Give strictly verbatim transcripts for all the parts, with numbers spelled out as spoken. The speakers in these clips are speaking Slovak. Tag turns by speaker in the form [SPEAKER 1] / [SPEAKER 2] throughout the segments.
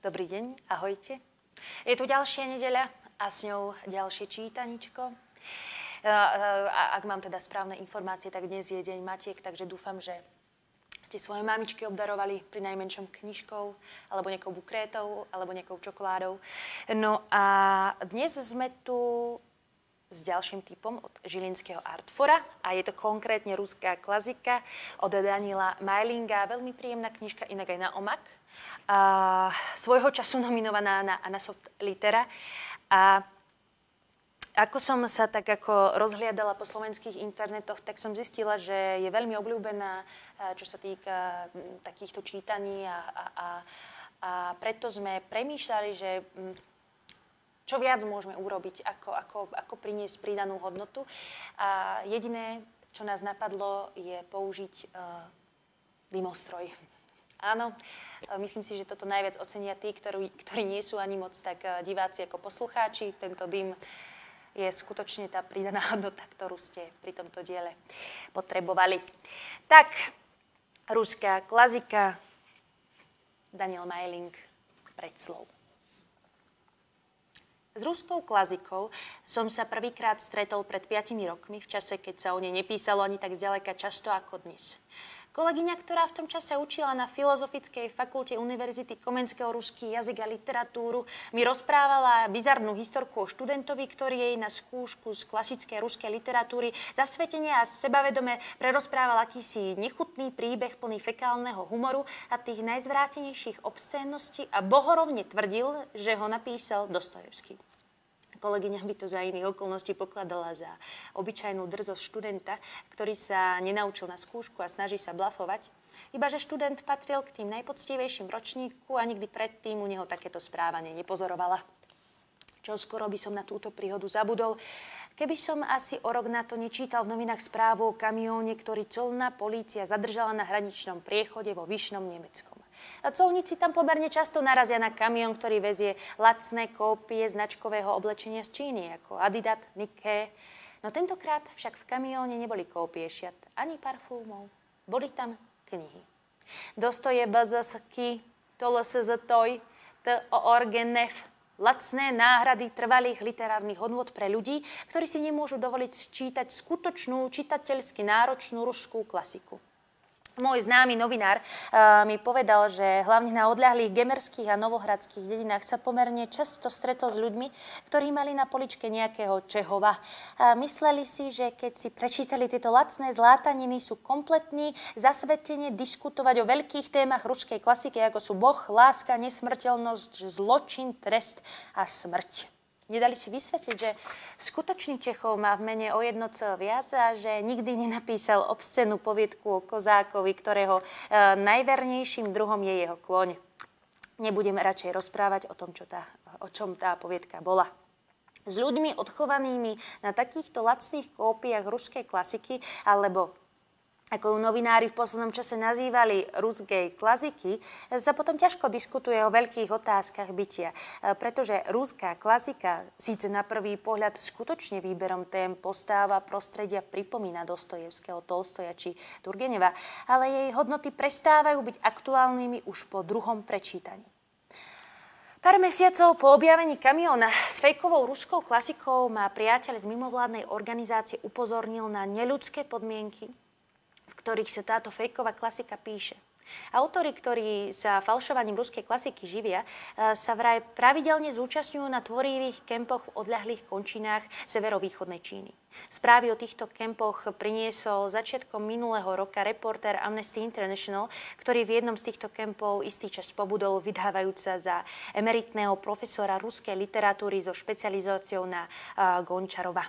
[SPEAKER 1] Dobrý deň, ahojte. Je tu ďalšia nedeľa a s ňou ďalšie čítaničko. A ak mám teda správne informácie, tak dnes je deň Matiek, takže dúfam, že ste svoje mamičky obdarovali pri najmenšom knižkou, alebo nejakou bukrétou, alebo nejakou čokoládou. No a dnes sme tu s ďalším typom od žilinského Artfora a je to konkrétne ruská klasika od Daniela Majlinga. Veľmi príjemná knižka, inak aj na omak. A svojho času nominovaná na Anasoft Litera. A ako som sa tak ako rozhliadala po slovenských internetoch, tak som zistila, že je veľmi obľúbená, čo sa týka takýchto čítaní a, a, a, a preto sme premýšľali, že čo viac môžeme urobiť, ako, ako, ako priniesť pridanú hodnotu. A jediné, čo nás napadlo, je použiť uh, dymostroj. Áno, myslím si, že toto najviac ocenia tí, ktorí, ktorí nie sú ani moc tak diváci ako poslucháči. Tento dym je skutočne tá pridaná hodnota, ktorú ste pri tomto diele potrebovali. Tak, ruská klasika, Daniel Majling, predslov. S ruskou klasikou som sa prvýkrát stretol pred piatimi rokmi, v čase, keď sa o nej nepísalo ani tak zďaleka často ako dnes. Kolegyňa, ktorá v tom čase učila na Filozofickej fakulte Univerzity Komenského ruský jazyk a literatúru, mi rozprávala bizarnú historku o študentovi, ktorý jej na skúšku z klasickej ruskej literatúry zasvetene a sebavedome prerozprával akýsi nechutný príbeh plný fekálneho humoru a tých najzvrátenejších obscénností a bohorovne tvrdil, že ho napísal Dostojevský. Kolegyňa by to za iných okolností pokladala za obyčajnú drzosť študenta, ktorý sa nenaučil na skúšku a snaží sa blafovať. Ibaže študent patril k tým najpoctivejším ročníku a nikdy predtým u neho takéto správanie nepozorovala. Čoskoro by som na túto príhodu zabudol, keby som asi o rok na to nečítal v novinách správu o kamióne, ktorý colná polícia zadržala na hraničnom priechode vo Vyšnom Nemeckom. A colníci tam pomerne často narazia na kamión, ktorý vezie lacné kópie značkového oblečenia z Číny, ako Adidas, Nike. No tentokrát však v kamióne neboli kópie šiat ani parfúmov. Boli tam knihy. Dostojevský, Tolstoj, T. Orgenev, lacné náhrady trvalých literárnych hodnôt pre ľudí, ktorí si nemôžu dovoliť sčítať skutočnú, čitateľsky náročnú ruskú klasiku. Môj známy novinár uh, mi povedal, že hlavne na odľahlých gemerských a novohradských dedinách sa pomerne často stretol s ľuďmi, ktorí mali na poličke nejakého Čehova. Uh, mysleli si, že keď si prečítali tieto lacné zlátaniny, sú kompletní, zasvetene diskutovať o veľkých témach ruskej klasiky, ako sú Boh, láska, nesmrteľnosť, zločin, trest a smrť. Nedali si vysvetliť, že skutočný Čechov má v mene o jedno C viac a že nikdy nenapísal obscenú poviedku o kozákovi, ktorého e, najvernejším druhom je jeho kôň. Nebudeme radšej rozprávať o tom, čo tá, o čom tá poviedka bola. S ľuďmi odchovanými na takýchto lacných kópiách ruskej klasiky, alebo ako ju novinári v poslednom čase nazývali ruskej klasiky, sa potom ťažko diskutuje o veľkých otázkach bytia. Pretože ruská klasika síce na prvý pohľad skutočne výberom tém postáva prostredia pripomína Dostojevského, Tolstoja či Turgeneva, ale jej hodnoty prestávajú byť aktuálnymi už po druhom prečítaní. Pár mesiacov po objavení kamióna s fejkovou ruskou klasikou ma priateľ z mimovládnej organizácie upozornil na neľudské podmienky, v ktorých sa táto fejková klasika píše. Autori, ktorí sa falšovaním ruskej klasiky živia, sa vraj pravidelne zúčastňujú na tvorivých kempoch v odľahlých končinách severovýchodnej Číny. Správy o týchto kempoch priniesol začiatkom minulého roka reportér Amnesty International, ktorý v jednom z týchto kempov istý čas pobudol, vydávajúca za emeritného profesora ruskej literatúry so špecializáciou na uh, Gončarova.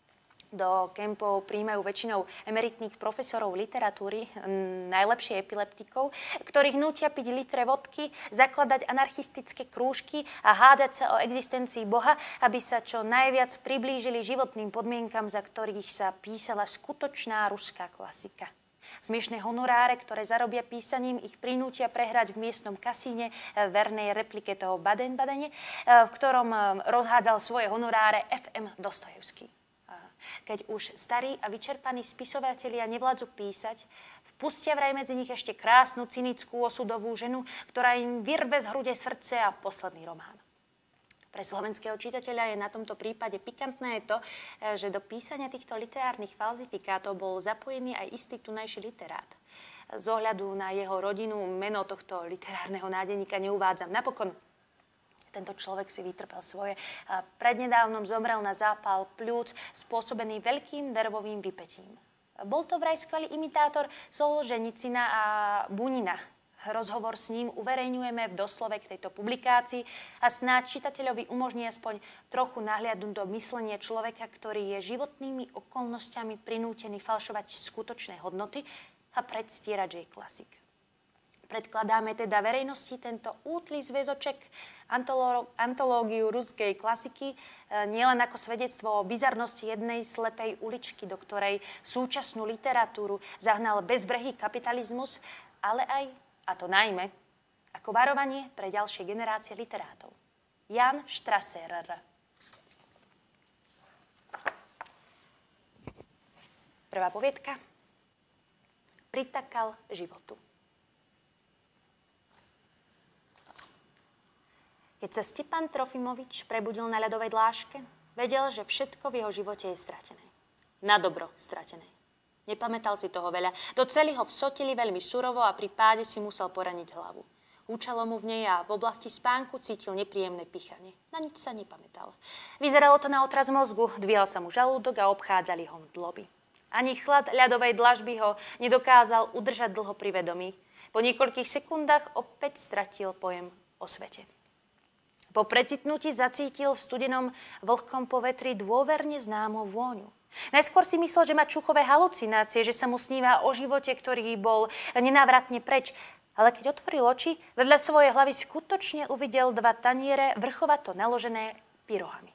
[SPEAKER 1] Do kempov príjmajú väčšinou emeritných profesorov literatúry, najlepšie epileptikov, ktorých nútia piť litre vodky, zakladať anarchistické krúžky a hádať sa o existencii Boha, aby sa čo najviac priblížili životným podmienkam, za ktorých sa písala skutočná ruská klasika. Smiešné honoráre, ktoré zarobia písaním, ich prinútia prehrať v miestnom kasíne vernej replike toho Baden-Badene, v ktorom rozhádzal svoje honoráre ef em Dostojevský. Keď už starí a vyčerpaní spisovatelia nevládzu písať, vpustia vraj medzi nich ešte krásnu, cynickú, osudovú ženu, ktorá im vyrve z hrude srdce a posledný román. Pre slovenského čitateľa je na tomto prípade pikantné to, že do písania týchto literárnych falzifikátov bol zapojený aj istý tunajší literát. Z ohľadu na jeho rodinu meno tohto literárneho nádeníka neuvádzam. Napokon tento človek si vytrpel svoje. Prednedávnom zomrel na zápal pľúc spôsobený veľkým nervovým vypätím. Bol to vraj skvelý imitátor Solženicina a Bunina. Rozhovor s ním uverejňujeme v doslove k tejto publikácii a snáď čitateľovi umožní aspoň trochu nahliadnúť do myslenia človeka, ktorý je životnými okolnostiami prinútený falšovať skutočné hodnoty a predstierať, že je klasik. Predkladáme teda verejnosti tento útly zväzoček, antolo- antológiu ruskej klasiky, e, nielen ako svedectvo o bizarnosti jednej slepej uličky, do ktorej súčasnú literatúru zahnal bezbrehý kapitalizmus, ale aj, a to najmä, ako varovanie pre ďalšie generácie literátov. Jan Strasser. Prvá poviedka. Pritakal životu. Keď sa Stepan Trofimovič prebudil na ľadovej dláške, vedel, že všetko v jeho živote je stratené. Na dobro stratené. Nepamätal si toho veľa. Do celý ho vsotili veľmi surovo a pri páde si musel poraniť hlavu. Húčalo mu v nej a v oblasti spánku cítil nepríjemné pichanie. Na nič sa nepamätal. Vyzeralo to na otraz mozgu, dvíhal sa mu žalúdok a obchádzali ho mdloby. Ani chlad ľadovej dlažby ho nedokázal udržať dlho pri vedomí. Po niekoľkých sekundách opäť stratil pojem o svete. Po precitnutí zacítil v studenom vlhkom povetri dôverne známu vôňu. Najskôr si myslel, že má čuchové halucinácie, že sa mu sníva o živote, ktorý bol nenávratne preč. Ale keď otvoril oči, vedľa svojej hlavy skutočne uvidel dva taniere vrchovato naložené pyrohami.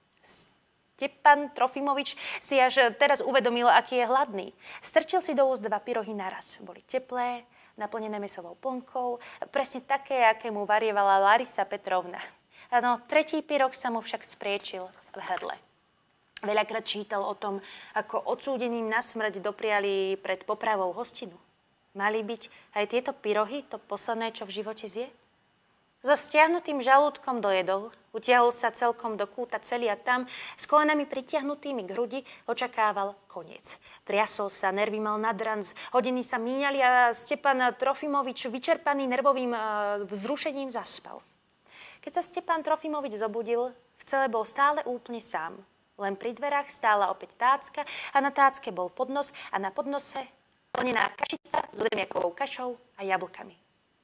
[SPEAKER 1] Stepan Trofimovič si až teraz uvedomil, aký je hladný. Strčil si do úst dva pyrohy naraz. Boli teplé, naplnené mäsovou plnkou, presne také, aké mu varievala Larisa Petrovna. No, tretí pyrok sa mu však spriečil v hrdle. Veľakrát čítal o tom, ako odsúdeným na smrť dopriali pred popravou hostinu. Mali byť aj tieto pyrohy to posledné, čo v živote zje? So stiahnutým žalúdkom dojedol, utiahol sa celkom do kúta celý a tam, s kolenami pritiahnutými k hrudi, očakával koniec. Triasol sa, nervy mal nad ranc, hodiny sa míňali a Stepan Trofimovič, vyčerpaný nervovým uh, vzrušením, zaspal. Keď sa Stepan Trofimovič zobudil, v cele bol stále úplne sám. Len pri dverách stála opäť tácka a na tácke bol podnos a na podnose plnená kašica so zemiakovou kašou a jablkami.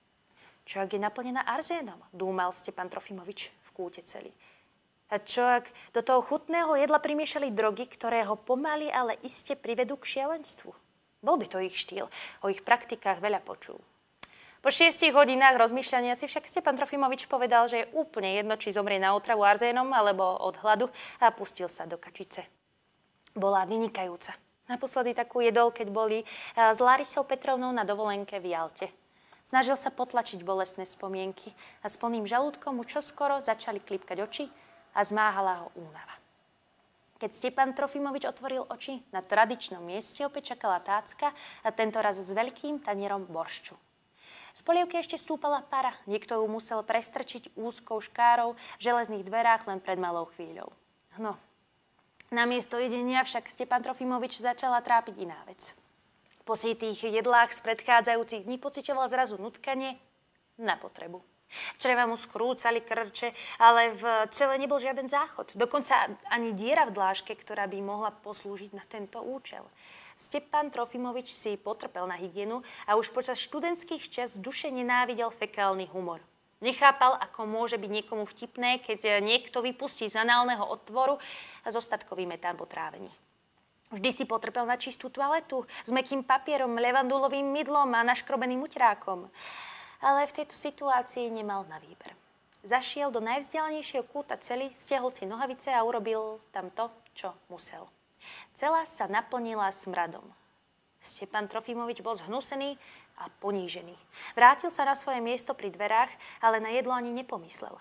[SPEAKER 1] Čo ak je naplnená arzénom, dúmal Stepan Trofimovič v kúte cely. A čo ak do toho chutného jedla primiešali drogy, ktoré ho pomaly, ale iste privedú k šialenstvu? Bol by to ich štýl, o ich praktikách veľa počul. Po šiestich hodinách rozmýšľania si však Stepan Trofimovič povedal, že je úplne jedno, či zomrie na otravu arzénom alebo od hladu a pustil sa do kačice. Bola vynikajúca. Naposledy takú jedol, keď boli s Larisou Petrovnou na dovolenke v Jalte. Snažil sa potlačiť bolestné spomienky a s plným žalúdkom mu čoskoro začali klipkať oči a zmáhala ho únava. Keď Stepan Trofimovič otvoril oči, na tradičnom mieste opäť čakala tácka a tentoraz s veľkým tanierom boršču. Z polievky ešte stúpala para, niekto ju musel prestrčiť úzkou škárou v železných dverách len pred malou chvíľou. No, namiesto jedenia však Stepan Trofimovič začala trápiť iná vec. Po sítých jedlách z predchádzajúcich dní pociťoval zrazu nutkanie na potrebu. Čreva mu skrúcali krče, ale v cele nebol žiaden záchod. Dokonca ani diera v dláške, ktorá by mohla poslúžiť na tento účel. Stepan Trofimovič si potrpel na hygienu a už počas študentských čas duše nenávidel fekálny humor. Nechápal, ako môže byť niekomu vtipné, keď niekto vypustí z análneho otvoru zostatkový metán po trávení. Vždy si potrpel na čistú toaletu s mäkkým papierom, levandulovým mydlom a naškrobeným uťrákom. Ale v tejto situácii nemal na výber. Zašiel do najvzdialenejšieho kúta cely, stiahol si nohavice a urobil tam to, čo musel. Cela sa naplnila smradom. Stepan Trofimovič bol zhnusený a ponížený. Vrátil sa na svoje miesto pri dverách, ale na jedlo ani nepomyslel.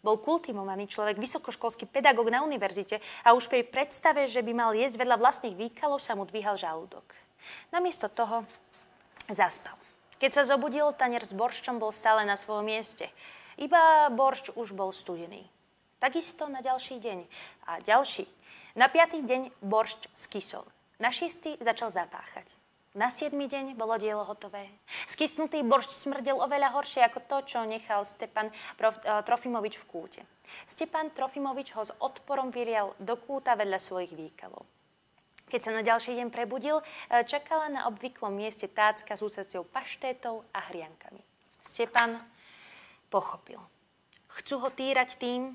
[SPEAKER 1] Bol kultivovaný človek, vysokoškolský pedagóg na univerzite a už pri predstave, že by mal jesť vedľa vlastných výkalov, sa mu dvíhal žalúdok. Namiesto toho zaspal. Keď sa zobudil, tanier s borščom bol stále na svojom mieste. Iba boršč už bol studený. Takisto na ďalší deň a ďalší. Na piatý deň boršč skysol. Na šiestý začal zapáchať. Na siedmy deň bolo dielo hotové. Skysnutý boršč smrdel oveľa horšie ako to, čo nechal Stepan Trofimovič v kúte. Stepan Trofimovič ho s odporom vylial do kúta vedľa svojich výkalov. Keď sa na ďalší deň prebudil, čakala na obvyklom mieste tácka s úseciou paštétov a hriankami. Stepan pochopil. Chcú ho týrať tým,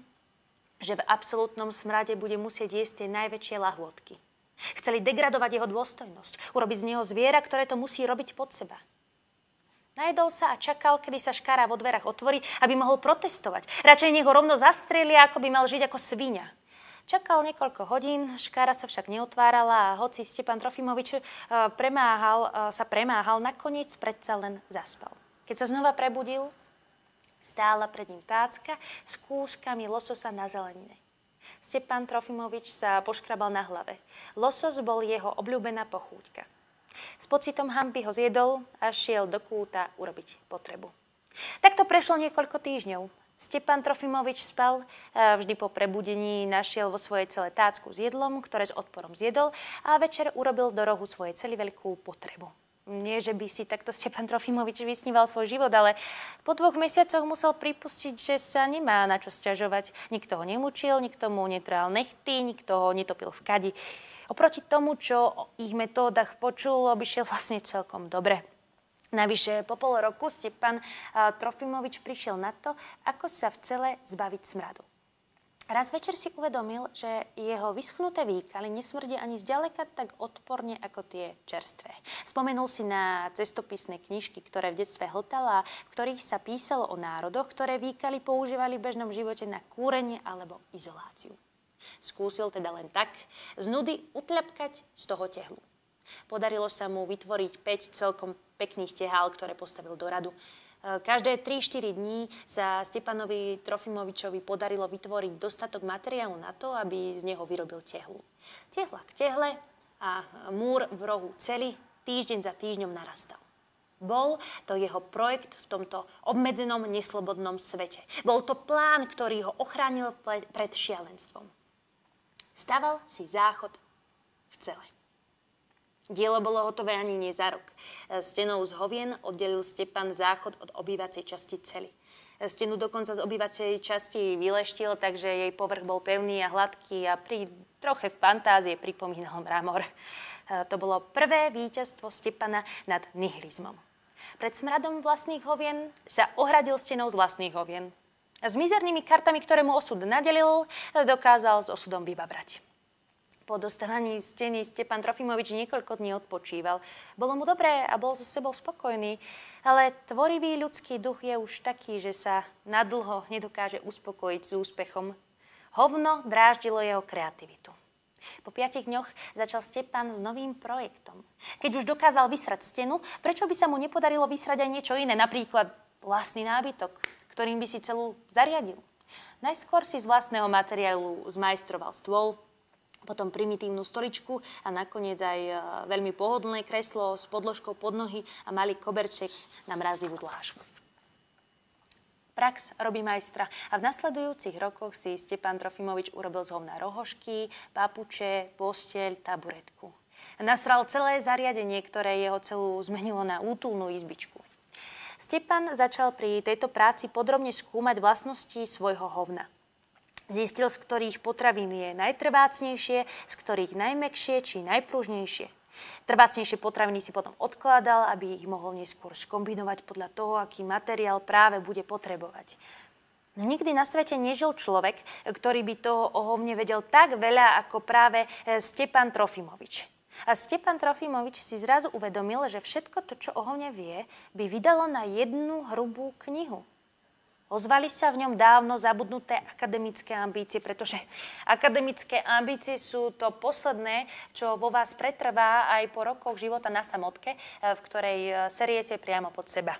[SPEAKER 1] že v absolútnom smrade bude musieť jesť tie najväčšie lahôdky. Chceli degradovať jeho dôstojnosť, urobiť z neho zviera, ktoré to musí robiť pod seba. Najedol sa a čakal, kedy sa škára vo dverách otvorí, aby mohol protestovať. Radšej nech ho rovno zastrelia, ako by mal žiť ako sviňa. Čakal niekoľko hodín, škára sa však neotvárala a hoci Stepan Trofimovič premáhal, sa premáhal, nakoniec predsa len zaspal. Keď sa znova prebudil, stála pred ním tácka s kúskami lososa na zelenine. Stepan Trofimovič sa poškrabal na hlave. Losos bol jeho obľúbená pochúťka. S pocitom hanby ho zjedol a šiel do kúta urobiť potrebu. Takto prešlo niekoľko týždňov. Stepan Trofimovič spal, vždy po prebudení našiel vo svojej cele tácku s jedlom, ktoré s odporom zjedol a večer urobil do rohu svojej cely veľkú potrebu. Nie, že by si takto Stepan Trofimovič vysníval svoj život, ale po dvoch mesiacoch musel pripustiť, že sa nemá na čo sťažovať. Nikto ho nemučil, nikto mu netrhal nechty, nikto ho netopil v kadi. Oproti tomu, čo o ich metódach počul, obišiel vlastne celkom dobre. Navyše po pol roku Stepan Trofimovič prišiel na to, ako sa v cele zbaviť smradu. Raz večer si uvedomil, že jeho vyschnuté výkaly nesmrdia ani zďaleka tak odporne ako tie čerstvé. Spomenul si na cestopisné knižky, ktoré v detstve hltal a v ktorých sa písalo o národoch, ktoré výkaly používali v bežnom živote na kúrenie alebo izoláciu. Skúsil teda len tak z nudy utľapkať z toho tehlu. Podarilo sa mu vytvoriť päť celkom pekných tehál, ktoré postavil do radu. Každé tri štyri dní sa Stepanovi Trofimovičovi podarilo vytvoriť dostatok materiálu na to, aby z neho vyrobil tehlu. Tehla k tehle a múr v rohu cely týždeň za týždňom narastal. Bol to jeho projekt v tomto obmedzenom, neslobodnom svete. Bol to plán, ktorý ho ochránil pred šialenstvom. Staval si záchod v cele. Dielo bolo hotové ani nie za rok. Stenou z hovien oddelil Stepan záchod od obývacej časti cely. Stenu dokonca z obývacej časti vyleštil, takže jej povrch bol pevný a hladký a pri troche v fantázie pripomínal mramor. To bolo prvé víťazstvo Stepana nad nihilizmom. Pred smradom vlastných hovien sa ohradil stenou z vlastných hovien. A s mizernými kartami, ktoré mu osud nadelil, dokázal s osudom vybabrať. Po dostávaní steny Stepan Trofimovič niekoľko dní odpočíval. Bolo mu dobré a bol so sebou spokojný, ale tvorivý ľudský duch je už taký, že sa nadlho nedokáže uspokojiť s úspechom. Hovno dráždilo jeho kreativitu. Po piatich dňoch začal Stepan s novým projektom. Keď už dokázal vysrať stenu, prečo by sa mu nepodarilo vysrať aj niečo iné, napríklad vlastný nábytok, ktorým by si celú zariadil? Najskôr si z vlastného materiálu zmajstroval stôl, potom primitívnu stoličku a nakoniec aj veľmi pohodlné kreslo s podložkou pod nohy a malý koberček na mrazivú dlážbu. Prax robí majstra a v nasledujúcich rokoch si Stepan Trofimovič urobil z hovna rohožky, papuče, posteľ, taburetku. Nasral celé zariadenie, ktoré jeho celú zmenilo na útulnú izbičku. Stepan začal pri tejto práci podrobne skúmať vlastnosti svojho hovna. Zistil, z ktorých potravín je najtrvácnejšie, z ktorých najmäkšie či najpružnejšie. Trvácnejšie potraviny si potom odkladal, aby ich mohol neskôr skombinovať podľa toho, aký materiál práve bude potrebovať. Nikdy na svete nežil človek, ktorý by toho o hovne vedel tak veľa ako práve Stepan Trofimovič. A Stepan Trofimovič si zrazu uvedomil, že všetko to, čo o hovne vie, by vydalo na jednu hrubú knihu. Ozvali sa v ňom dávno zabudnuté akademické ambície, pretože akademické ambície sú to posledné, čo vo vás pretrvá aj po rokoch života na samotke, v ktorej seriete priamo pod seba.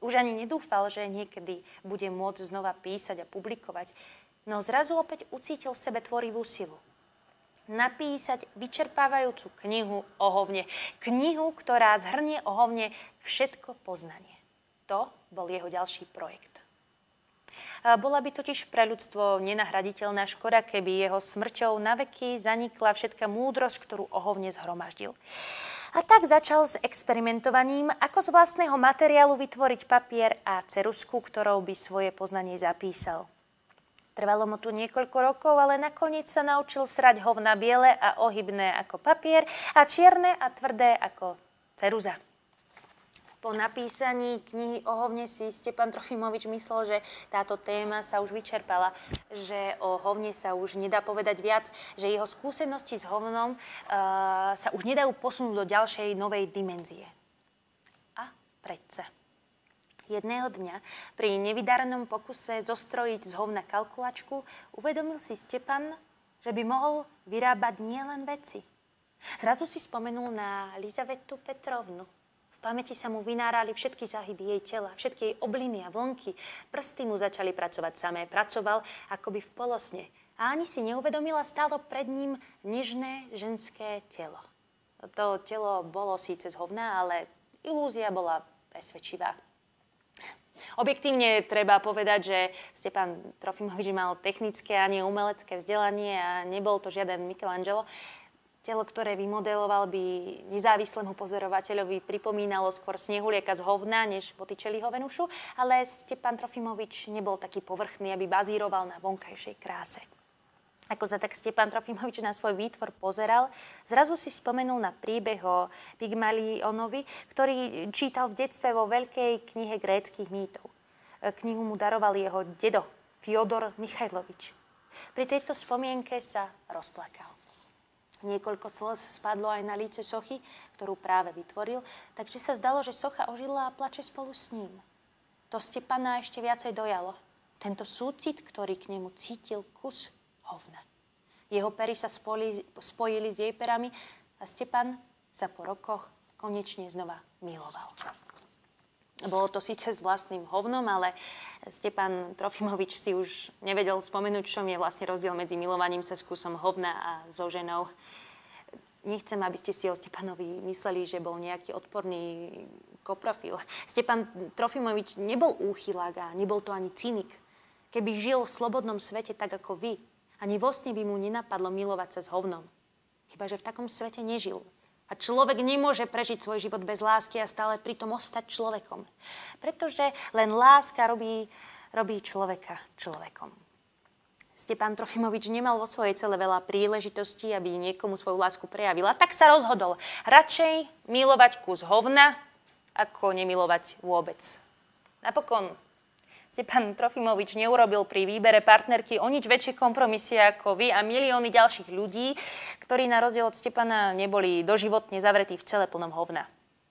[SPEAKER 1] Už ani nedúfal, že niekedy bude môcť znova písať a publikovať, no zrazu opäť ucítil v sebe tvorivú silu. Napísať vyčerpávajúcu knihu o hovne. Knihu, ktorá zhrnie o hovne všetko poznanie. To bol jeho ďalší projekt. Bola by totiž pre ľudstvo nenahraditeľná škoda, keby jeho smrťou naveky zanikla všetká múdrosť, ktorú o hovne zhromaždil. A tak začal s experimentovaním, ako z vlastného materiálu vytvoriť papier a ceruzku, ktorou by svoje poznanie zapísal. Trvalo mu tu niekoľko rokov, ale nakoniec sa naučil srať hovna biele a ohybné ako papier a čierne a tvrdé ako ceruza. Po napísaní knihy o hovne si Stepan Trofimovič myslel, že táto téma sa už vyčerpala, že o hovne sa už nedá povedať viac, že jeho skúsenosti s hovnom uh, sa už nedajú posunúť do ďalšej novej dimenzie. A predsa. Jedného dňa pri nevydarenom pokuse zostrojiť z hovna kalkulačku uvedomil si Stepan, že by mohol vyrábať nielen veci. Zrazu si spomenul na Lizavetu Petrovnu. V pamäti sa mu vynárali všetky záhyby jej tela, všetky jej obliny a vlnky. Prsty mu začali pracovať samé. Pracoval akoby v polosne. A ani si neuvedomila, stálo pred ním nežné ženské telo. To telo bolo síce z hovna, ale ilúzia bola presvedčivá. Objektívne treba povedať, že Stepan Trofimovič mal technické a nie umelecké vzdelanie a nebol to žiaden Michelangelo. Telo, ktoré vymodeloval, by nezávislému pozorovateľovi pripomínalo skôr Snehulieka z hovna, než Botticelliho Venušu, ale Stepan Trofimovič nebol taký povrchný, aby bazíroval na vonkajšej kráse. Ako sa tak Stepan Trofimovič na svoj výtvor pozeral, zrazu si spomenul na príbeh o Pygmalionovi, ktorý čítal v detstve vo veľkej knihe gréckych mýtov. Knihu mu daroval jeho dedo, Fyodor Michajlovič. Pri tejto spomienke sa rozplakal. Niekoľko slz spadlo aj na líce sochy, ktorú práve vytvoril, takže sa zdalo, že socha ožila a plače spolu s ním. To Stepana ešte viacej dojalo. Tento súcit, ktorý k nemu cítil kus hovna. Jeho pery sa spojili, spojili s jej perami a Stepan sa po rokoch konečne znova miloval. Bolo to síce s vlastným hovnom, ale Stepan Trofimovič si už nevedel spomenúť, čom je vlastne rozdiel medzi milovaním sa s kusom hovna a so ženou. Nechcem, aby ste si o Stepanovi mysleli, že bol nejaký odporný koprofil. Stepan Trofimovič nebol úchylák a nebol to ani cynik. Keby žil v slobodnom svete tak ako vy, ani vo sne by mu nenapadlo milovať sa s hovnom. Chyba, že v takom svete nežil. A človek nemôže prežiť svoj život bez lásky a stále pritom ostať človekom. Pretože len láska robí, robí človeka človekom. Stepan Trofimovič nemal vo svojej cele veľa príležitostí, aby niekomu svoju lásku prejavila. Tak sa rozhodol radšej milovať kus hovna, ako nemilovať vôbec. Napokon Stepan Trofimovič neurobil pri výbere partnerky o nič väčšie kompromisy ako vy a milióny ďalších ľudí, ktorí na rozdiel od Stepana neboli doživotne zavretí v cele plnom hovna.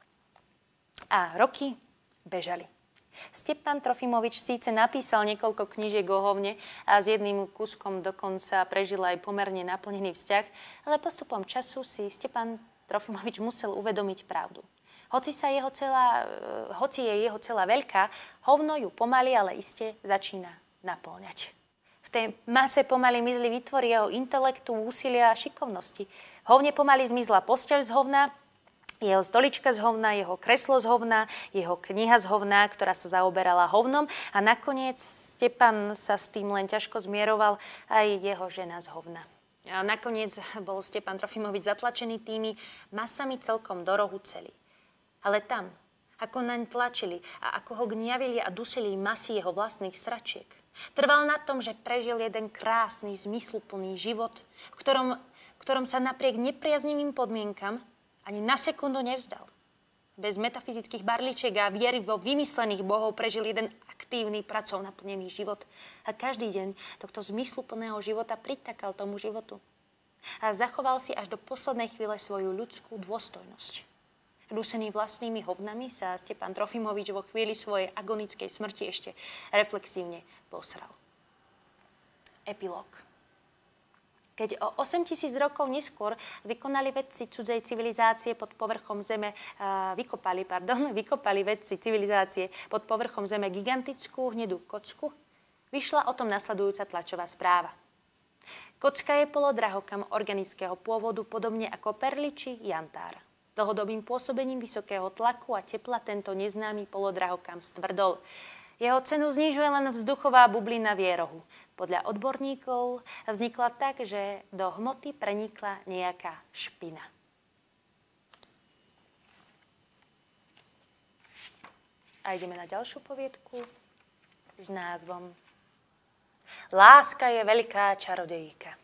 [SPEAKER 1] A roky bežali. Stepan Trofimovič síce napísal niekoľko knížiek o hovne a s jedným kúskom dokonca prežil aj pomerne naplnený vzťah, ale postupom času si Stepan Trofimovič musel uvedomiť pravdu. Hoci, sa jeho celá, hoci je jeho celá veľká, hovno ju pomaly, ale iste začína naplňať. V tej mase pomaly mizli výtvory jeho intelektu, úsilia a šikovnosti. V hovne pomaly zmizla posteľ z hovna, jeho stolička z hovna, jeho kreslo z hovna, jeho kniha z hovna, ktorá sa zaoberala hovnom a nakoniec Stepan sa s tým len ťažko zmieroval aj jeho žena z hovna. A nakoniec bol Stepan Trofimovič zatlačený tými masami celkom do rohu celý. Ale tam, ako naň tlačili a ako ho gniavili a dusili masy jeho vlastných sračiek, trval na tom, že prežil jeden krásny, zmysluplný život, v ktorom, v ktorom sa napriek nepriaznivým podmienkam ani na sekundu nevzdal. Bez metafyzických barličiek a viery vo vymyslených bohov prežil jeden aktívny, pracov naplnený život. A každý deň tohto zmysluplného života pritakal tomu životu. A zachoval si až do poslednej chvíle svoju ľudskú dôstojnosť. Dusený vlastnými hovnami sa Stepan Trofimovič vo chvíli svojej agonickej smrti ešte reflexívne posral. Epilóg. Keď o osemtisíc rokov neskôr vykonali vedci cudzej civilizácie pod povrchom Zeme, uh, vykopali, pardon, vykopali vedci civilizácie pod povrchom Zeme gigantickú hnedú kocku, vyšla o tom nasledujúca tlačová správa. Kocka je polodrahokam organického pôvodu, podobne ako perly či jantár. Dlhodobým pôsobením vysokého tlaku a tepla tento neznámy polodrahokam stvrdol. Jeho cenu znižuje len vzduchová bublina v jej rohu. Podľa odborníkov vznikla tak, že do hmoty prenikla nejaká špina. A ideme na ďalšiu poviedku s názvom Láska je veľká čarodejka.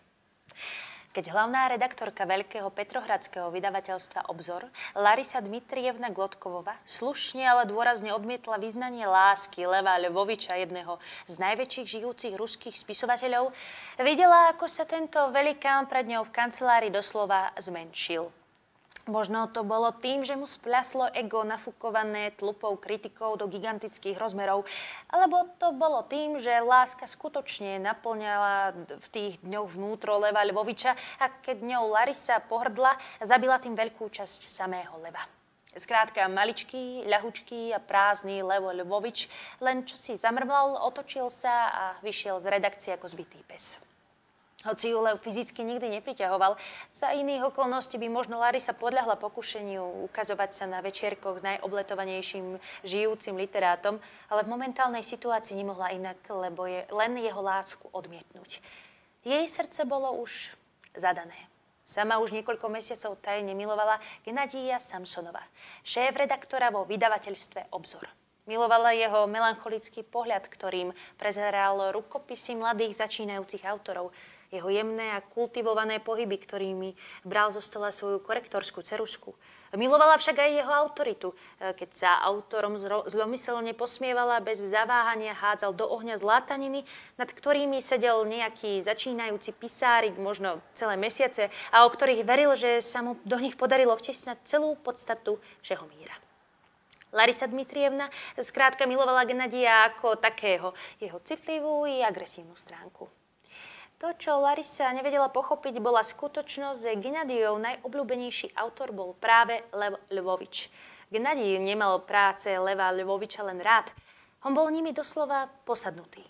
[SPEAKER 1] Keď hlavná redaktorka veľkého petrohradského vydavateľstva Obzor, Larisa Dmitrievna Glotkovova, slušne, ale dôrazne odmietla vyznanie lásky Leva Lvoviča, jedného z najväčších žijúcich ruských spisovateľov, videla, ako sa tento velikán pred ňou v kancelárii doslova zmenšil. Možno to bolo tým, že mu spľaslo ego nafúkované tlupou kritikov do gigantických rozmerov, alebo to bolo tým, že láska skutočne naplňala v tých dňoch vnútro Leva Lvoviča a keď ňou Larisa pohrdla, zabila tým veľkú časť samého Leva. Skrátka, maličký, ľahučký a prázdny Levo Lvovič len čo si zamrmlal, otočil sa a vyšiel z redakcie ako zbitý pes. Hoci ju Lev fyzicky nikdy nepriťahoval, za iných okolností by možno Larisa podľahla pokušeniu ukazovať sa na večierkoch s najobletovanejším žijúcim literátom, ale v momentálnej situácii nemohla inak, lebo je len jeho lásku odmietnúť. Jej srdce bolo už zadané. Sama už niekoľko mesiacov tajne milovala Genadija Samsonova, šéf-redaktora vo vydavateľstve Obzor. Milovala jeho melancholický pohľad, ktorým prezeral rukopisy mladých začínajúcich autorov, jeho jemné a kultivované pohyby, ktorými bral zo stola svoju korektorskú ceruzku. Milovala však aj jeho autoritu, keď sa autorom zlomyselne posmievala, bez zaváhania hádzal do ohňa zlátaniny, nad ktorými sedel nejaký začínajúci pisárik, možno celé mesiace, a o ktorých veril, že sa mu do nich podarilo vtesnať celú podstatu všeho míra. Larisa Dmitrievna skrátka milovala Genadija ako takého, jeho citlivú i agresívnu stránku. To, čo Larisa nevedela pochopiť, bola skutočnosť, že Genadijov najobľúbenejší autor bol práve Lev Lvovič. Genadij nemal práce Leva Lvoviča len rád, on bol nimi doslova posadnutý.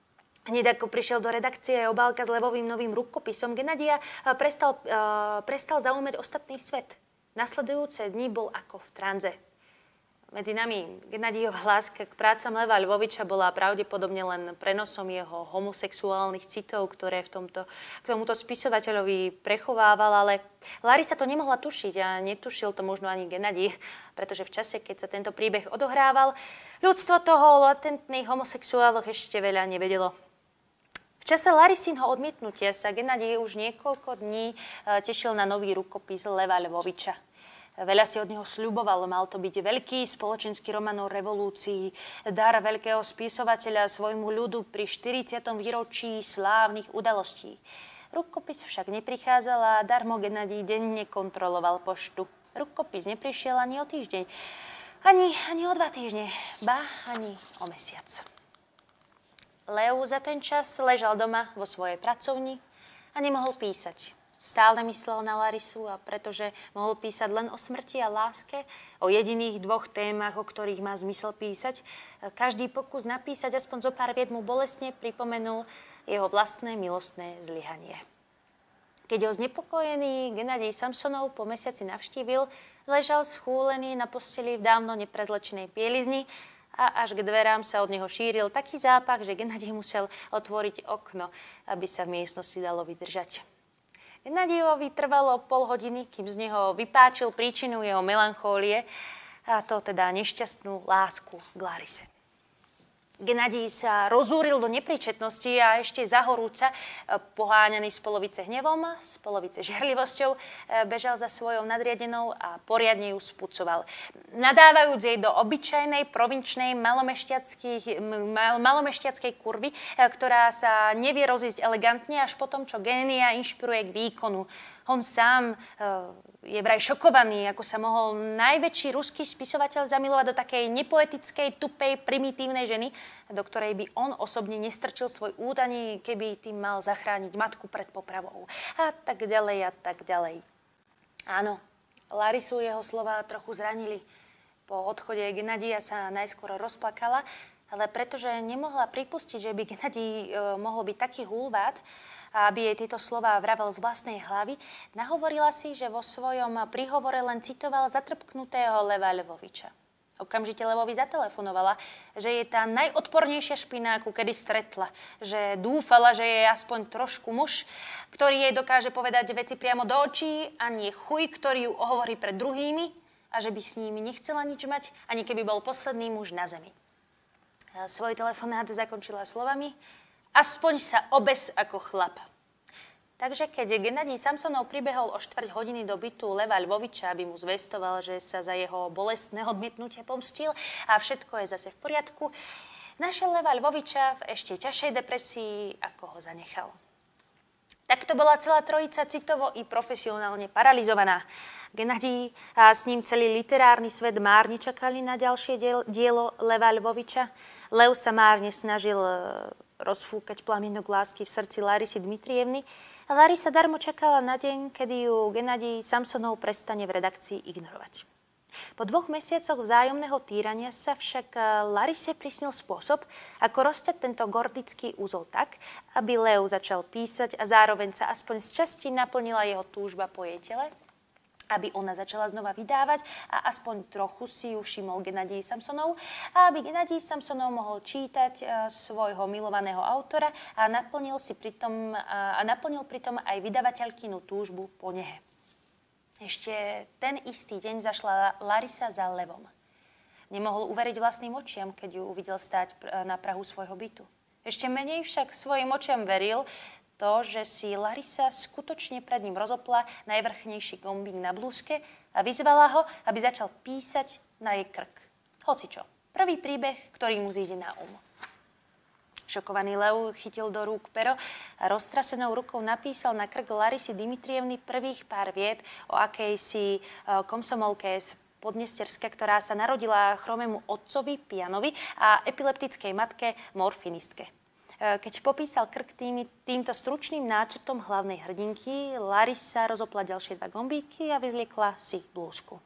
[SPEAKER 1] Hneď ako prišiel do redakcie obálka s Levovým novým rukopisom, Genadija prestal, uh, prestal zaujímať ostatný svet. Nasledujúce dni bol ako v tranze. Medzi nami Genadijova láska k prácam Leva Lvoviča bola pravdepodobne len prenosom jeho homosexuálnych citov, ktoré v tomto, k tomuto spisovateľovi prechovával, ale Larisa to nemohla tušiť a netušil to možno ani Genadij, pretože v čase, keď sa tento príbeh odohrával, ľudstvo toho o latentných homosexuáloch ešte veľa nevedelo. V čase Larisinho odmietnutia sa Genadij už niekoľko dní tešil na nový rukopis Leva Lvoviča. Veľa si od neho sľuboval, mal to byť veľký spoločenský román o revolúcii, dar veľkého spisovateľa svojmu ľudu pri štyridsiatom výročí slávnych udalostí. Rukopis však neprichádzal a darmo Genadij denne kontroloval poštu. Rukopis neprišiel ani o týždeň, ani, ani o dva týždne, ba ani o mesiac. Lev za ten čas ležal doma vo svojej pracovni a nemohol písať. Stále myslel na Larisu a pretože mohol písať len o smrti a láske, o jediných dvoch témach, o ktorých má zmysel písať, každý pokus napísať aspoň zo pár vied mu bolestne pripomenul jeho vlastné milostné zlyhanie. Keď ho znepokojený Genadij Samsonov po mesiaci navštívil, ležal schúlený na posteli v dávno neprezlečenej bielizni a až k dverám sa od neho šíril taký zápach, že Genadij musel otvoriť okno, aby sa v miestnosti dalo vydržať. Genadijovi trvalo pol hodiny, kým z neho vypáčil príčinu jeho melanchólie, a to teda nešťastnú lásku k Larise. Genadij sa rozúril do nepríčetnosti a ešte zahorúca, poháňaný z polovice hnevom, z polovice žiarlivosťou, bežal za svojou nadriadenou a poriadne ju spucoval. Nadávajúc jej do obyčajnej, provinčnej, malomešťackej kurvy, ktorá sa nevie rozísť elegantne až potom, čo génia inšpiruje k výkonu. On sám uh, je vraj šokovaný, ako sa mohol najväčší ruský spisovateľ zamilovať do takej nepoetickej, tupej, primitívnej ženy, do ktorej by on osobne nestrčil svoj úd, ani keby tým mal zachrániť matku pred popravou. A tak ďalej, a tak ďalej. Áno, Larisu jeho slova trochu zranili. Po odchode Genadija sa najskôr rozplakala, ale pretože nemohla pripustiť, že by Genadij e, mohol byť taký hulvát, aby jej tieto slová vravel z vlastnej hlavy, nahovorila si, že vo svojom príhovore len citoval zatrpknutého Leva Lvoviča. Okamžite Levovi zatelefonovala, že je tá najodpornejšia špina, akú kedy stretla. Že dúfala, že je aspoň trošku muž, ktorý jej dokáže povedať veci priamo do očí a nie chuj, ktorý ju ohovorí pred druhými, a že by s nimi nechcela nič mať, ani keby bol posledný muž na zemi. A svoj telefonát zakončila slovami: aspoň sa obes ako chlap. Takže keď Genadij Samsonov pribehol o štvrť hodiny do bytu Leva Lvoviča, aby mu zvestoval, že sa za jeho bolestné odmietnutie pomstil a všetko je zase v poriadku, našiel Leva Lvoviča v ešte ťažšej depresii, ako ho zanechal. Takto bola celá trojica citovo i profesionálne paralizovaná. Genadij a s ním celý literárny svet márne čakali na ďalšie dielo Leva Lvoviča. Lev sa márne snažil rozfúkať plamienok lásky v srdci Larisy Dmitrievny a Larisa darmo čakala na deň, kedy ju Genadij Samsonov prestane v redakcii ignorovať. Po dvoch mesiacoch vzájomného týrania sa však Larise prisnil spôsob, ako rozťať tento gordický úzol tak, aby Lev začal písať a zároveň sa aspoň z časti naplnila jeho túžba po jej tele, aby ona začala znova vydávať a aspoň trochu si ju všimol Genadij Samsonov a aby Genadij Samsonov mohol čítať uh, svojho milovaného autora a naplnil, si pritom, uh, a naplnil pritom aj vydavateľkinu túžbu po nehe. Ešte ten istý deň zašla Larisa za Levom. Nemohol uveriť vlastným očiam, keď ju uvidel stáť na prahu svojho bytu. Ešte menej však svojim očiam veril, to, že si Larisa skutočne pred ním rozopla najvrchnejší gombík na blúzke a vyzvala ho, aby začal písať na jej krk. Hocičo. Prvý príbeh, ktorý mu zíde na um. Šokovaný Lev chytil do rúk pero a roztrasenou rukou napísal na krk Larisy Dmitrievny prvých pár vied o akejsi komsomolke z Podnesterska, ktorá sa narodila chromému otcovi Pianovi a epileptickej matke morfinistke. Keď popísal krk tými, týmto stručným náčrtom hlavnej hrdinky, Larisa rozopla ďalšie dva gombíky a vyzliekla si blúzku.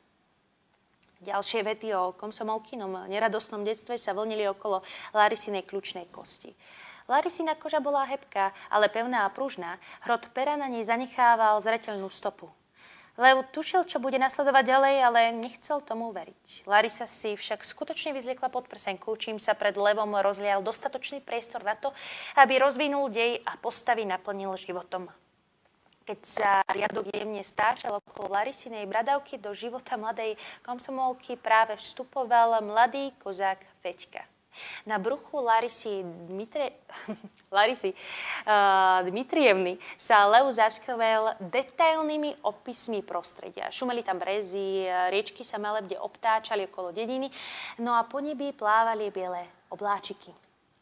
[SPEAKER 1] Ďalšie vety o komsomolkinom neradostnom detstve sa vlnili okolo Larisinej kľúčnej kosti. Larisina koža bola hebká, ale pevná a pružná. Hrot pera na nej zanechával zreteľnú stopu. Lev tušil, čo bude nasledovať ďalej, ale nechcel tomu veriť. Larisa si však skutočne vyzliekla pod prsenku, čím sa pred Levom rozlial dostatočný priestor na to, aby rozvinul dej a postavy naplnil životom. Keď sa riadok jemne stáčal okolo Larisinej bradavky, do života mladej komsomolky práve vstupoval mladý kozák Feďka. Na bruchu Larisy, Dmitri... Larisy uh, Dmitrievny sa Lev zaskvel detailnými opismi prostredia. Šumeli tam brezy, riečky sa malebde obtáčali okolo dediny, no a po nebi plávali biele obláčiky.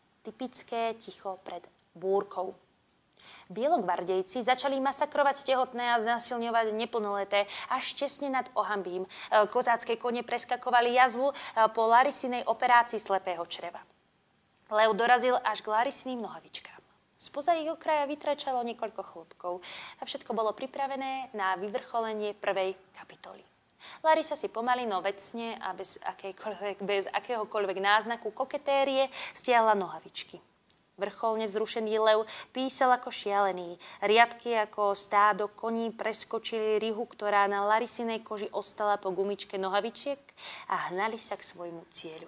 [SPEAKER 1] Typické ticho pred búrkou. Bielogvardejci začali masakrovať tehotné a znasilňovať neplnoleté až tesne nad Ohambím. Kozácké kone preskakovali jazvu po Larisinej operácii slepého čreva. Lev dorazil až k Larisiným nohavičkám. Spoza ich okraja vytrečalo niekoľko chlopkov a všetko bolo pripravené na vyvrcholenie prvej kapitoly. Larisa si pomaly, no vecne a bez, bez akéhokoľvek náznaku koketérie stiahla nohavičky. Vrcholne vzrušený Lev písal ako šialený. Riadky ako stádo koní preskočili rihu, ktorá na Larisinej koži ostala po gumičke nohavičiek a hnali sa k svojmu cieľu.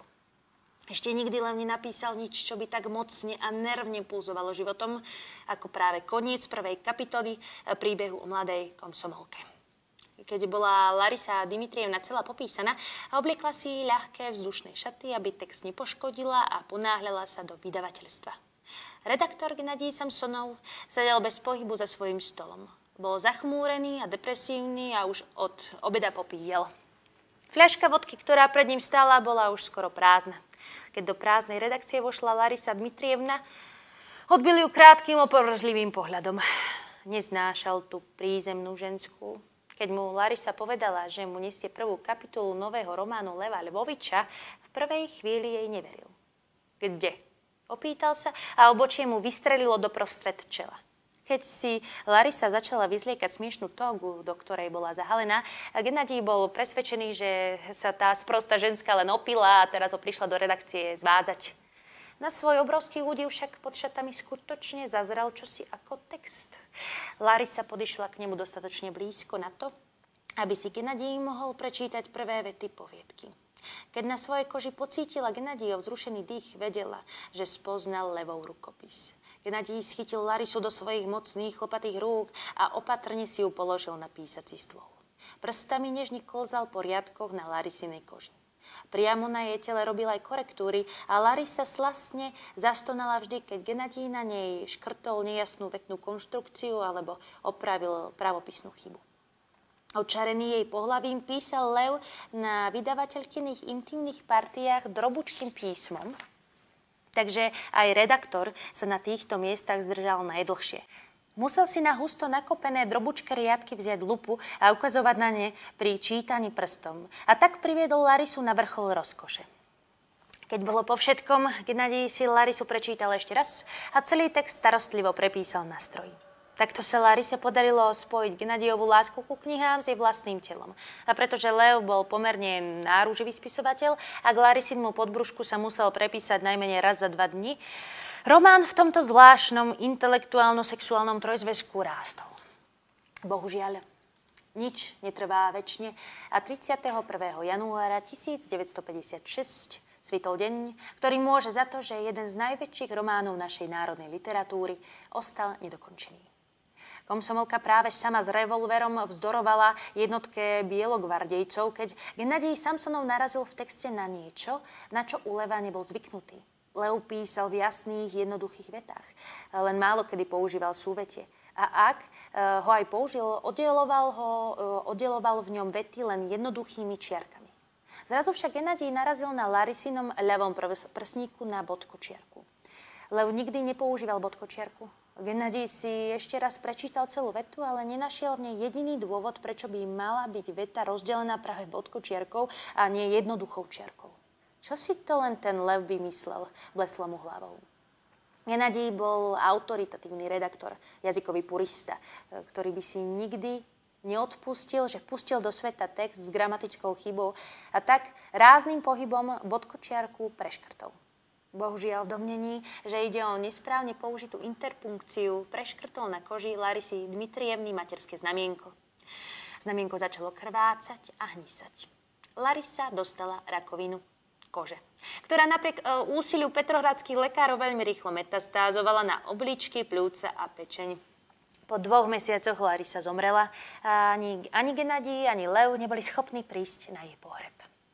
[SPEAKER 1] Ešte nikdy Lev nenapísal nič, čo by tak mocne a nervne pulzovalo životom, ako práve koniec prvej kapitoly príbehu o mladej komsomolke. Keď bola Larisa Dmitrievna celá popísaná, obliekla si ľahké vzdušné šaty, aby text nepoškodila a ponáhľala sa do vydavateľstva. Redaktor Genadij Samsonov sedel bez pohybu za svojím stolom. Bol zachmúrený a depresívny a už od obeda popíjel. Fľaška vodky, ktorá pred ním stála, bola už skoro prázdna. Keď do prázdnej redakcie vošla Larisa Dmitrievna, odbil ju krátkym opovržlivým pohľadom. neznášal tú prízemnú ženskú. Keď mu Larisa povedala, že mu nesie prvú kapitolu nového románu Leva Lvoviča, v prvej chvíli jej neveril. Kde? Opýtal sa a obočie mu vystrelilo do prostred čela. Keď si Larisa začala vyzliekať smiešnú togu, do ktorej bola zahalená, Gennadij bol presvedčený, že sa tá sprostá ženská len opila a teraz ho prišla do redakcie zvádzať. Na svoj obrovský údiv však pod šatami skutočne zazrel čosi ako text. Larisa podišla k nemu dostatočne blízko na to, aby si Gennadij mohol prečítať prvé vety poviedky. Keď na svojej koži pocítila Gennadijov vzrušený dých, vedela, že spoznal Levov rukopis. Gennadij schytil Larisu do svojich mocných chlpatých rúk a opatrne si ju položil na písací stôl. Prstami nežne klzal po riadkoch na Larisinej koži. Priamo na jej tele robil aj korektúry a Larisa slastne zastonala vždy, keď Gennadij na nej škrtol nejasnú vetnú konštrukciu alebo opravil pravopisnú chybu. Očarený jej pohlavím písal Lev na vydavateľkyných intimných partiách drobučkým písmom, takže aj redaktor sa na týchto miestach zdržal najdlhšie. Musel si na husto nakopené drobučké riadky vziať lupu a ukazovať na ne pri čítaní prstom. A tak priviedol Larisu na vrchol rozkoše. Keď bolo po všetkom, Gennadij si Larisu prečítal ešte raz a celý text starostlivo prepísal na stroji. Takto sa Larise podarilo spojiť Gennadijovú lásku ku knihám s jej vlastným telom. A pretože Lev bol pomerne náruživý spisovateľ a k Larisinmu podbrušku sa musel prepísať najmenej raz za dva dni, román v tomto zvláštnom intelektuálno-sexuálnom trojzväzku rástol. Bohužiaľ, nič netrvá večne a tridsiateho prvého januára tisícdeväťstopäťdesiatšesť svitol deň, ktorý môže za to, že jeden z najväčších románov našej národnej literatúry ostal nedokončený. Komsomolka práve sama s revolverom vzdorovala jednotke bielogvardejcov, keď Gennadij Samsonov narazil v texte na niečo, na čo u Leva nebol zvyknutý. Lev písal v jasných, jednoduchých vetách, len málo kedy používal súvetie. A ak ho aj použil, oddeloval, ho, oddeloval v ňom vety len jednoduchými čiarkami. Zrazu však Gennadij narazil na Larisinom ľavom prsníku na bodkočiarku. Lev nikdy nepoužíval bodkočiarku. Gennadij si ešte raz prečítal celú vetu, ale nenašiel v nej jediný dôvod, prečo by mala byť veta rozdelená práve bodkočiarkou a nie jednoduchou čiarkou. Čo si to len ten Lev vymyslel, bleslo mu hlavou. Gennadij bol autoritatívny redaktor, jazykový purista, ktorý by si nikdy neodpustil, že pustil do sveta text s gramatickou chybou a tak rázným pohybom bodkočiarku preškrtol. Bohužiaľ v domnení, že ide o nesprávne použitú interpunkciu, preškrtol na koži Larisy Dmitrievny materské znamienko. Znamienko začalo krvácať a hnisať. Larisa dostala rakovinu kože, ktorá napriek úsiliu petrohradských lekárov veľmi rýchlo metastázovala na obličky, pľúca a pečeň. Po dvoch mesiacoch Larisa zomrela a ani, ani Gennadij, ani Lev neboli schopní prísť na jej pohreb.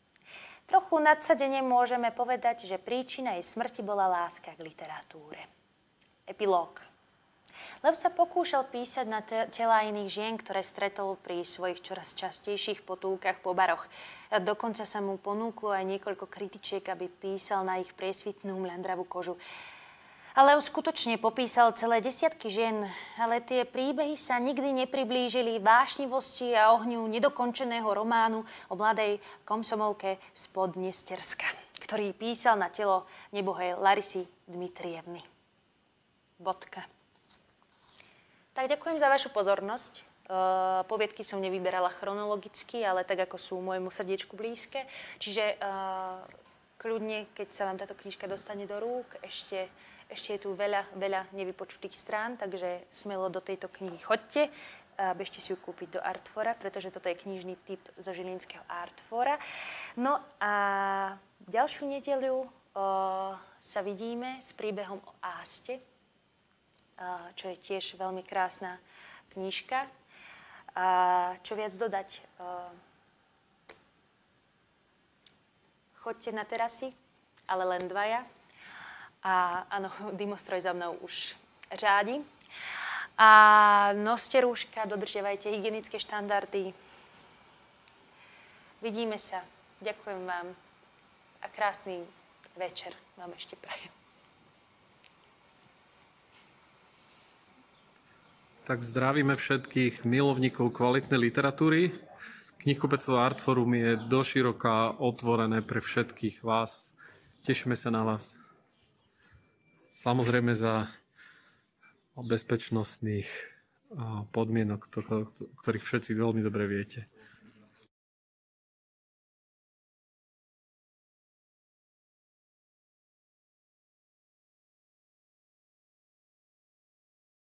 [SPEAKER 1] Trochu nadsadene môžeme povedať, že príčina jej smrti bola láska k literatúre. Epilóg. Lev sa pokúšal písať na te- tela iných žien, ktoré stretol pri svojich čoraz častejších potulkách po baroch. A dokonca sa mu ponúklo aj niekoľko kritičiek, aby písal na ich priesvitnú mľandravú kožu. Ale Lev skutočne popísal celé desiatky žien, ale tie príbehy sa nikdy nepriblížili vášnivosti a ohňu nedokončeného románu o mladej komsomolke z Podnesterska, ktorý písal na telo nebohej Larisy Dmitrievny. Bodka. Tak ďakujem za vašu pozornosť. Uh, poviedky som nevyberala chronologicky, ale tak, ako sú môjmu srdiečku blízke. Čiže uh, kľudne, keď sa vám táto knižka dostane do rúk, ešte Ešte je tu veľa, veľa nevypočutých strán, takže smelo do tejto knihy choďte. Bežte si ju kúpiť do Artfora, pretože toto je knižný typ zo žilinského Artfora. No a ďalšiu nedeľu o, sa vidíme s príbehom o Áste, o, čo je tiež veľmi krásna knižka. A čo viac dodať? O, choďte na terasy, ale len dvaja. A áno, dymostroj za mnou už řádi. A noste rúška, dodržiavajte hygienické štandardy. Vidíme sa. Ďakujem vám. A krásny večer vám ešte prajem.
[SPEAKER 2] Tak zdravíme všetkých milovníkov kvalitnej literatúry. Knihkupectvo Artforum je doširoka otvorené pre všetkých vás. Tešíme sa na vás. Samozrejme za bezpečnostných podmienok, ktorých všetci veľmi dobre viete.